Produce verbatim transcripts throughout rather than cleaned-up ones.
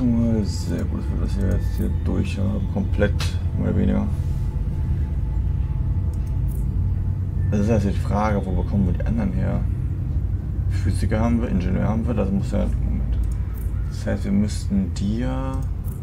schon mal sehr gut, dass wir das hier jetzt hier durch haben. Komplett, mehr oder weniger. Das ist also die Frage, wo bekommen wir die anderen her? Physiker haben wir, Ingenieur haben wir, das muss ja... Moment. Das heißt, wir müssten dir...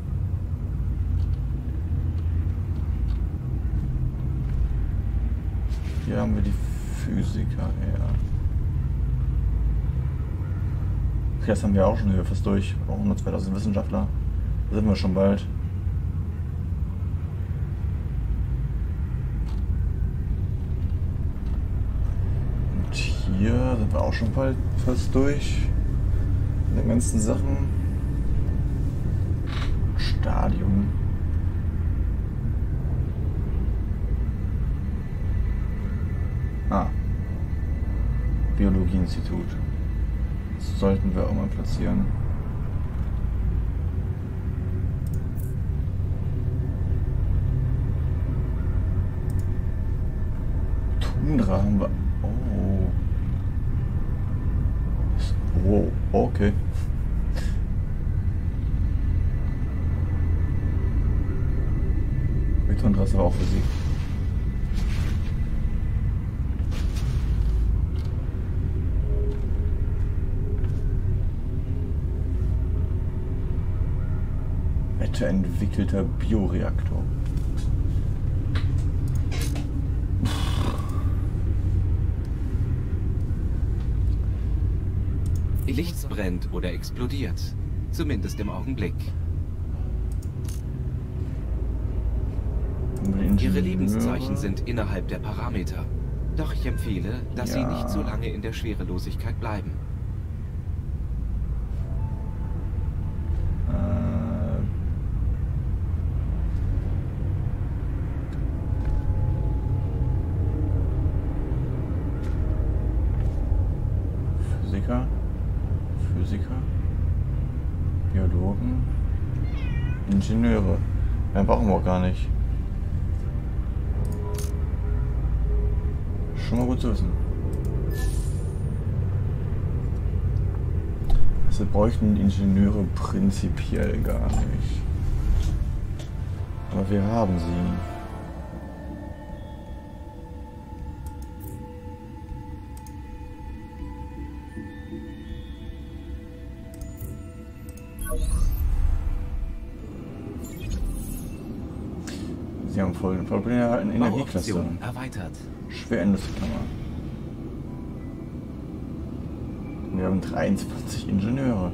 Hier haben wir die Physiker her. Okay, das haben wir auch schon hier fast durch. Wir brauchen nur zweitausend Wissenschaftler. Da sind wir schon bald. Und hier sind wir auch schon bald fast durch. Mit den ganzen Sachen. Stadium. Ah. Biologieinstitut. Das sollten wir auch mal platzieren. Tundra haben wir. Oh. Oh, okay. Die Tundra ist aber auch für sie. Entwickelter Bioreaktor. Licht brennt oder explodiert. Zumindest im Augenblick. Ihre Lebenszeichen sind innerhalb der Parameter. Doch ich empfehle, dass ja. Sie nicht so lange in der Schwerelosigkeit bleiben. Physiker, Physiker, Biologen, Ingenieure. Mehr brauchen wir auch gar nicht. Schon mal gut zu wissen. Also bräuchten Ingenieure prinzipiell gar nicht. Aber wir haben sie. Sie haben voll, voll eine Energieklasse. Erweitert. Schwerindustriekammer. Wir haben dreiundzwanzig Ingenieure.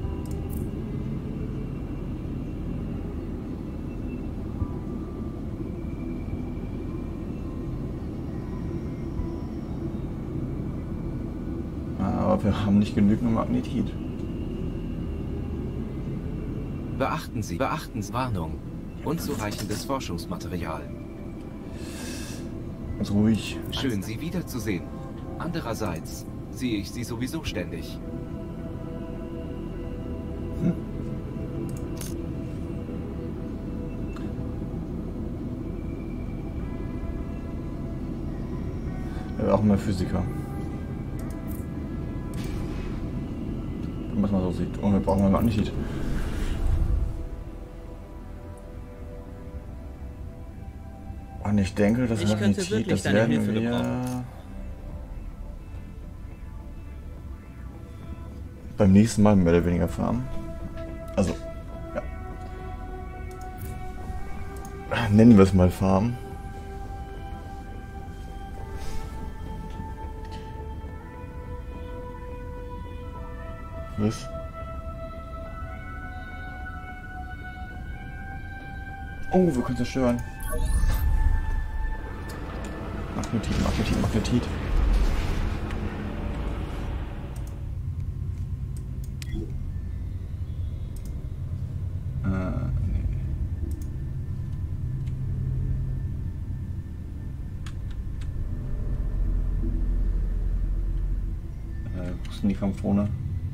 Aber wir haben nicht genügend Magnetit. Beachten Sie, beachten Sie Warnung. Unzureichendes Forschungsmaterial. Ganz ruhig. Schön, Sie wiederzusehen. Andererseits sehe ich Sie sowieso ständig. Hm. Er wäre auch mal Physiker. Was man so sieht. Und wir brauchen mal Magnetit. Und ich denke, das Magnetit, das werden wir beim nächsten Mal mehr oder weniger farmen. Also, ja. Nennen wir es mal farmen. Was? Oh, wir können zerstören. Magnetit, Magnetit, Magnetit. Äh, nee. Äh, wo ist denn die Kampfdrohne?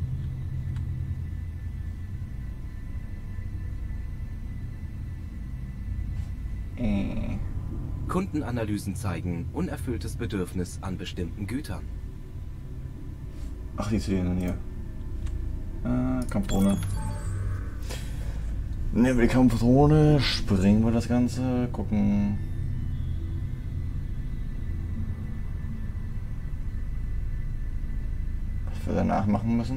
Äh. Kundenanalysen zeigen unerfülltes Bedürfnis an bestimmten Gütern. Ach, die Szenen hier. Äh, Kampfdrohne. Nehmen wir die Kampfdrohne, springen wir das Ganze, gucken. Was wir danach machen müssen.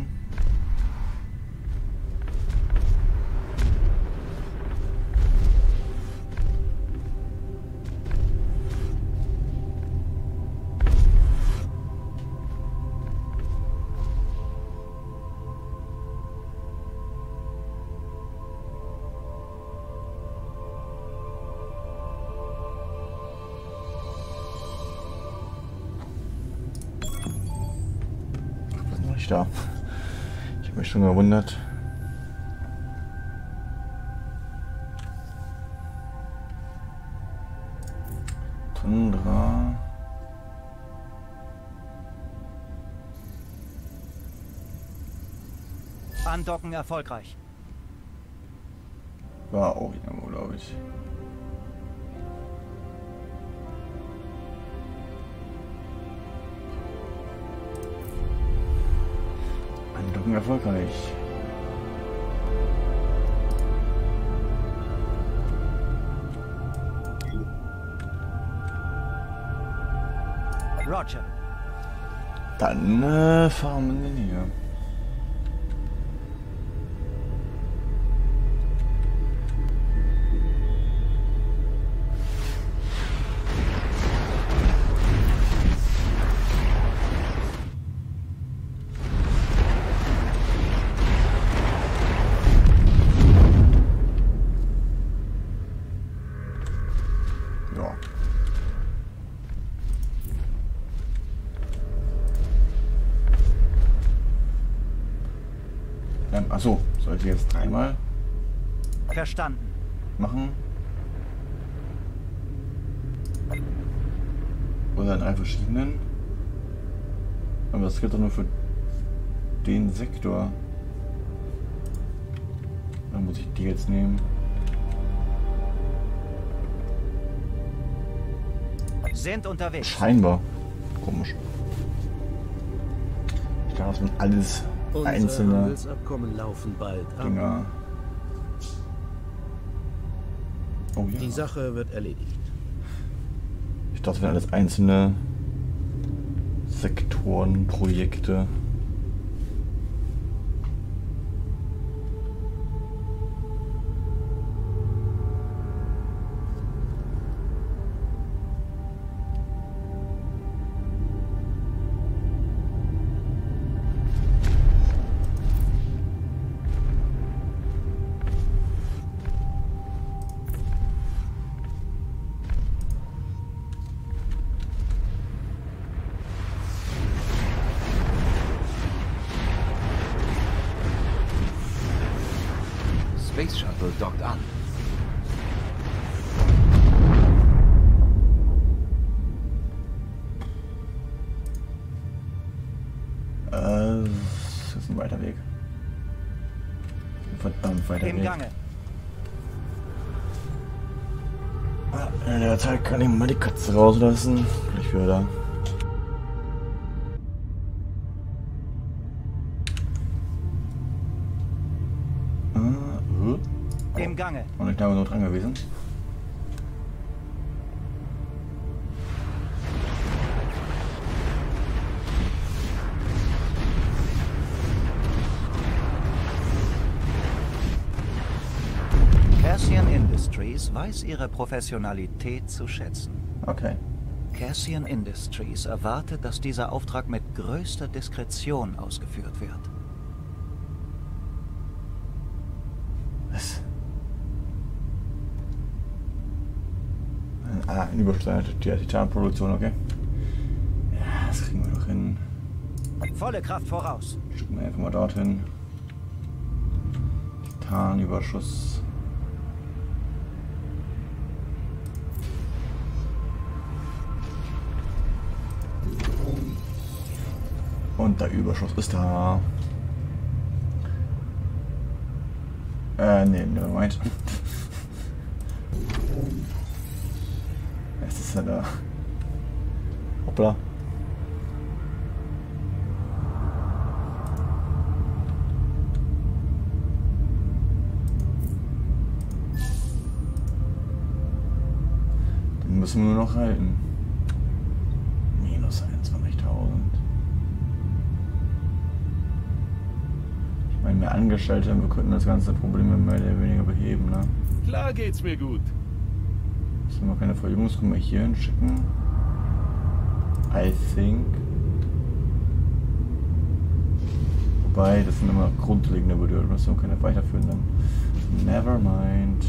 Da. Ich habe mich schon gewundert. Tundra. Andocken erfolgreich. War auch irgendwo, glaube ich. Andocken erfolgreich. Roger. Dann äh, fahren wir den hier. Achso, sollte ich jetzt dreimal verstanden machen? Oder in drei verschiedenen? Aber das gilt doch nur für den Sektor. Dann muss ich die jetzt nehmen. Sind unterwegs. Scheinbar. Komisch. Ich dachte, das sind alles Unsere einzelne Handelsabkommen laufen bald ab. Dinger. Oh ja. Die Sache wird erledigt. Ich dachte, das wären alles einzelne Sektoren, Projekte. Space Shuttle dockt an. Äh, das ist ein weiter Weg. Ein verdammt weiter Im Weg. Gange. Ah, in der Zeit kann ich mal die Katze rauslassen. Gleich wieder da. Im Gange. Und ich habe nur dran gewesen. Cassian Industries weiß ihre Professionalität zu schätzen. Okay. Cassian Industries erwartet, dass dieser Auftrag mit größter Diskretion ausgeführt wird. Was? Ah, ein Überstand der Titanproduktion, okay. Ja, das kriegen wir doch hin. Volle Kraft voraus. Schicken wir einfach mal dorthin. Titanüberschuss. Und der Überschuss ist da. Äh, nee, nevermind. Es ist ja da. Hoppla. müssen wir nur noch halten. Minus einundzwanzigtausend. Ich meine, mehr Angestellte, wir könnten das ganze Problem mehr oder weniger beheben, ne? Klar geht's mir gut. Müssen wir keine Verjüngungskummer hier hinschicken? I think. Wobei, das sind immer grundlegende Bedürfnisse und keine weiterführenden. Never mind.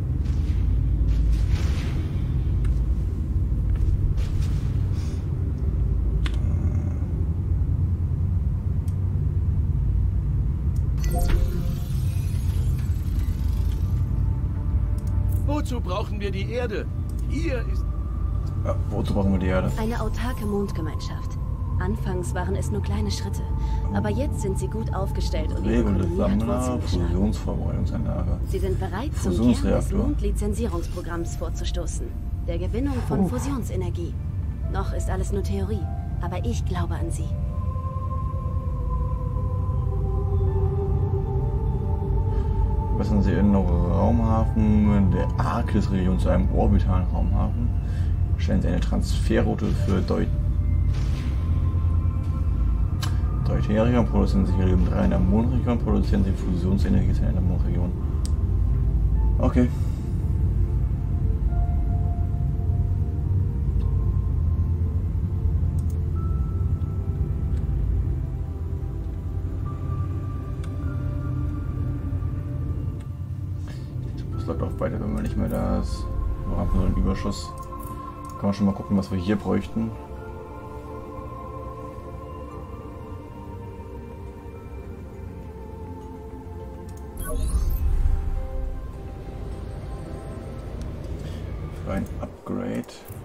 Wozu brauchen wir die Erde? Hier ist... Ja, wozu brauchen wir die Erde? Eine autarke Mondgemeinschaft. Anfangs waren es nur kleine Schritte, aber jetzt sind sie gut aufgestellt und ihre Kolonie hat Wurzeln geschlagen. Fusionsverbeutungsanlage. Sie sind bereit, zum Kern des Mondlizenzierungsprogramms vorzustoßen. Der Gewinnung von Oh. Fusionsenergie. Noch ist alles nur Theorie, aber ich glaube an sie. Lassen Sie in Raumhafen der Arktis-Region zu einem orbitalen Raumhafen. Stellen Sie eine Transferroute für Deut Deuterium, produzieren Sie Helium drei in der Mondregion, produzieren Sie Fusionsenergie in der Mondregion. Okay. Das läuft auch weiter, wenn man nicht mehr da ist. Wir haben nur einen Überschuss. Kann man schon mal gucken, was wir hier bräuchten. Für ein Upgrade.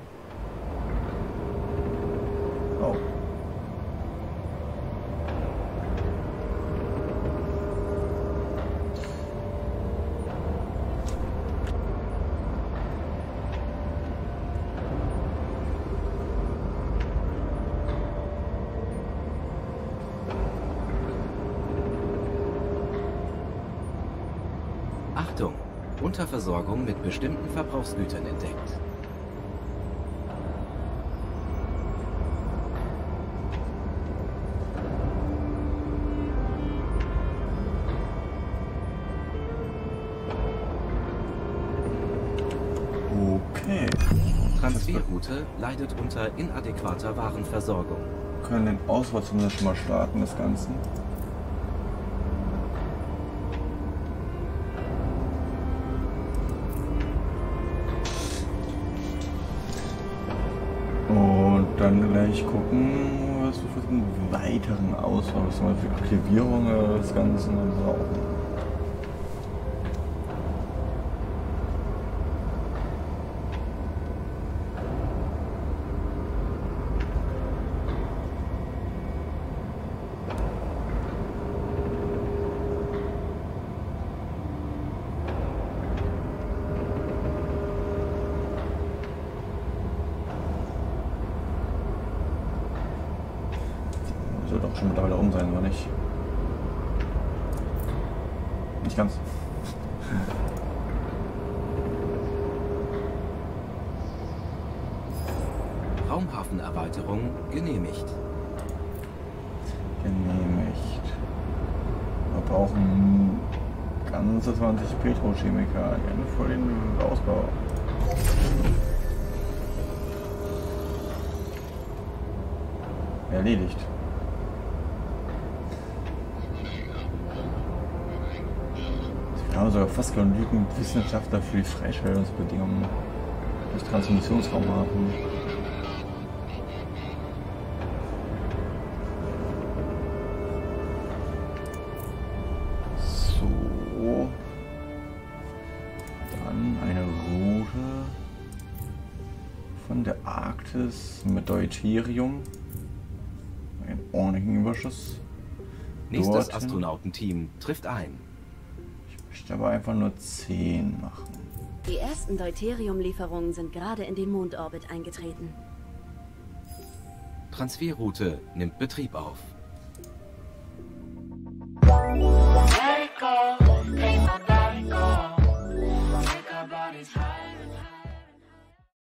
Oh. Achtung! Unterversorgung mit bestimmten Verbrauchsgütern entdeckt. Okay. Transferroute leidet unter inadäquater Warenversorgung. Wir können den Auswahl zumindest schon mal starten, das Ganze. Und dann gleich gucken, was wir für einen weiteren Auswahl, was wir für Aktivierung des Ganzen brauchen. Sollte auch schon mittlerweile rum sein, oder nicht? Nicht ganz. Raumhafenerweiterung genehmigt. Genehmigt. Wir brauchen ganze zwanzig Petrochemikalien für den Ausbau. Erledigt. Wir haben sogar fast genügend Wissenschaftler für die Freistellungsbedingungen des Transmissionsraumhafen. So. Dann eine Route von der Arktis mit Deuterium. Einen ordentlichen Überschuss. Nächstes Dorthin. Astronautenteam trifft ein. Ich möchte aber einfach nur zehn machen. Die ersten Deuterium-Lieferungen sind gerade in den Mondorbit eingetreten. Transferroute nimmt Betrieb auf.